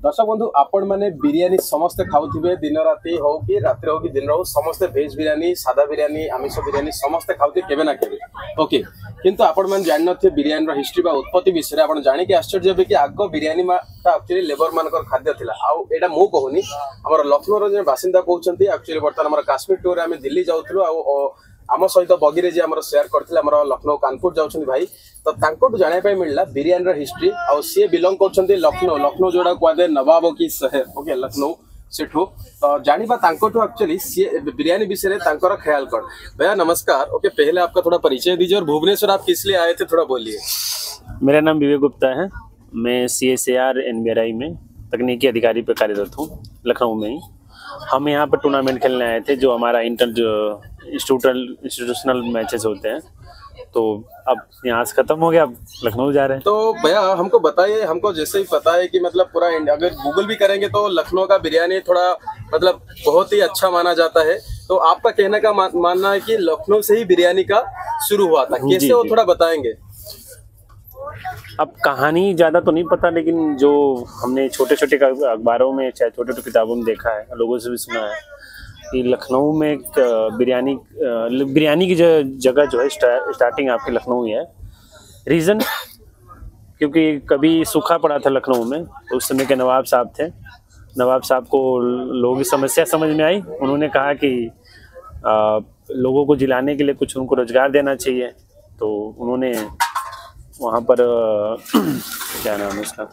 दर्शक बंधु आपण मैंने बिरियानी समस्ते खाऊे दिन राति हो कि रात्रि हो कि दिन हो समस्ते भेज बिरियानी सादा बिरियानी आमिष बिरियानी समस्ते खाऊे केबे ना केबे ओके किंतु आपण मैंने जान नथिबे बिरियानी रो हिस्ट्री बा उत्पत्ति विषय आपण जानि कि आश्चर्य हेबे कि आगो बिरियानी ता एक्चुअली लेबर मानकर खाद्य थिला आ एटा मु कहूनी हमर लखनऊ रो जे बासिंदा कहउचंती एक्चुअली वर्तमान हमर काश्मीर टूर आमे दिल्ली जाउथलु आ आम सहित बगीरे जी आम शेयर करते लखनऊ कानपुर जाऊँ भाई तो तांको जानापी मिलला बिरियानी हिस्ट्री आ सी बिलंग कर लखनऊ लखनऊ जोड़ा कहते नवाबों की शहर ओके लखनऊ सेठू तो जानिबा एक्चुअली सी बिरियानी विषय में ख्याल कर। भैया नमस्कार। ओके पहले आपका थोड़ा परिचय दीजिए और भुवनेश्वर आप किस लिए आए थे थोड़ा बोलिए। मेरा नाम विवेक गुप्ता है, मैं CSAR NBRI में तकनीकी अधिकारी पे कार्यरत हूँ लखनऊ में ही। हम यहाँ पर टूर्नामेंट खेलने आए थे जो हमारा इंस्टीट्यूशनल मैचेस होते हैं, तो अब यहाँ से खत्म हो गया, अब लखनऊ जा रहे हैं। तो भैया हमको बताइए, हमको जैसे ही पता है कि मतलब पूरा इंडिया अगर गूगल भी करेंगे तो लखनऊ का बिरयानी थोड़ा मतलब बहुत ही अच्छा माना जाता है, तो आपका कहने का मानना है कि लखनऊ से ही बिरयानी का शुरू हुआ था, कैसे वो थोड़ा बताएंगे। अब कहानी ज़्यादा तो नहीं पता, लेकिन जो हमने छोटे छोटे अखबारों में चाहे छोटे छोटे किताबों में देखा है, लोगों से भी सुना है कि लखनऊ में एक बिरयानी की जगह जो है स्टार्टिंग आपके लखनऊ ही है। रीज़न क्योंकि कभी सूखा पड़ा था लखनऊ में, तो उस समय के नवाब साहब थे। नवाब साहब को लोगों की समस्या समझ में आई, उन्होंने कहा कि लोगों को जिलाने के लिए कुछ उनको रोजगार देना चाहिए, तो उन्होंने वहाँ पर क्या नाम है उसका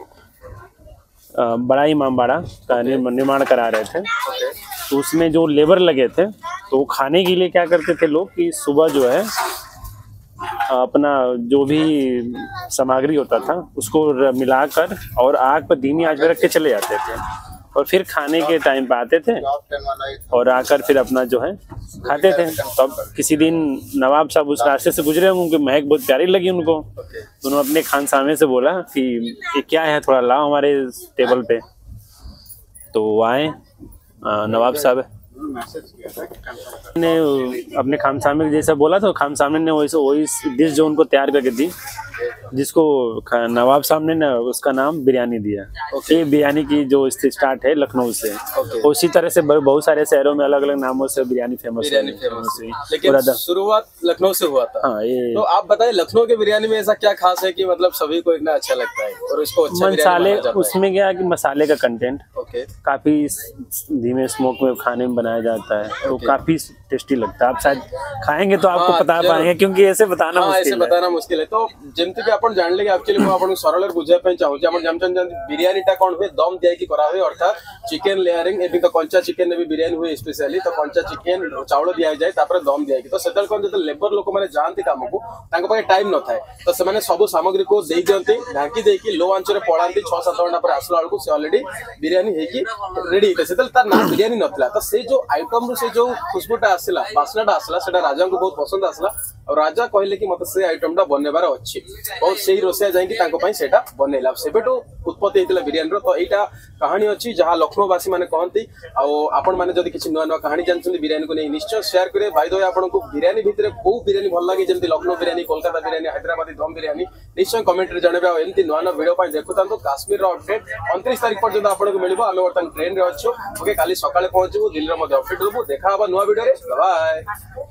बड़ा इमामबाड़ा का निर्माण करा रहे थे। तो उसमें जो लेबर लगे थे तो खाने के लिए क्या करते थे लोग कि सुबह जो है अपना जो भी सामग्री होता था उसको मिलाकर और आग पर धीमी आंच पर रख के चले जाते थे, और फिर खाने के टाइम पे आते थे और आकर फिर अपना जो है खाते थे। तो अब किसी दिन नवाब साहब उस रास्ते से गुजरे, उनकी महक बहुत प्यारी लगी उनको, तो उन्होंने अपने खानसामे से बोला कि ये क्या है, थोड़ा लाओ हमारे टेबल पे। तो वो आए नवाब साहब ने अपने खामसामे के जैसा बोला, तो खामसामे ने वही डिश जो उनको तैयार करके दी, जिसको नवाब साहब ने ना उसका नाम बिरयानी दिया। ये बिरयानी की जो स्टार्ट है लखनऊ से, उसी तरह से बहुत सारे शहरों में अलग अलग नामों से बिरयानी फेमस हुई, लेकिन शुरुआत लखनऊ से हुआ था। हाँ, ये तो आप बताइए लखनऊ के बिरयानी में ऐसा क्या खास है कि मतलब सभी को इतना अच्छा लगता है और इसको अच्छा मसाले, उसमें क्या है कि मसाले का कंटेंट काफी धीमे स्मोक में खाने में बनाया जाता है, तो काफी टेस्टी लगता है। आप शायद खाएंगे तो आपको बता पाएंगे, क्योंकि ऐसे बताना मुश्किल है। तो जेमती कि आपण जानले कि एक्चुअली मु आपण सरल बुझा पे चाहू जे आपण जानचन बिरयानी टा कोन हुए दम दिया कि करा हुए, अर्थात चिकन लेयरिंग एबी तो कंचा चिकन ने भी बिरयानी हुए स्पेशली, तो कंचा चिकन चावल दिया जाए तापर दम दिया कि तो सेतल कोन जे लेबर लोक माने जानती काम को तांको पाए टाइम न थाए, तो से माने सब सामग्री को देई जंती ढांकी देई कि लो आंच रे पळांती 6-7 घंटा पर आसला वाला को से ऑलरेडी बिरयानी है कि रेडी थे। सेतल तार ना बिरयानी नथला, तो से जो आइटम रो से जो खुशबूटा आसला बासनाटा आसला सेटा राजा को बहुत पसंद आसला, और राजा कहले कि मते से आइटमटा बनेबार अछि, और सेही रोसिया जाई कि तांको पई सेटा बनेला। सेबेटो उत्पत्ति हेतिला बिरयानी रो। तो एटा कहानी अछि जहां लखनऊ वासी माने कहंती, आ आपण माने जदी किछि नवा नवा कहानी जानछन बिरयानी को नै निश्चय शेयर करे। भाई दो आपण को बिरयानी भितरे को बिरयानी भल लागे, जेंति लखनऊ बिरयानी, कोलकाता बिरयानी, हैदराबादी दम बिरयानी, निश्चय कमेंट रे जणेबे। आ एंति नवा नवा वीडियो पई देखुतांतो काश्मीर रो अपडेट 29 तारिख पर्यंत आपण को मिलिबो। आमे वर्तमान ट्रेन रे अछु, ओके काली सकाळे पहुंचबो, दिल्ली रो मध्ये अपडेट देबो। देखा हबा नवा वीडियो रे, बाय बाय।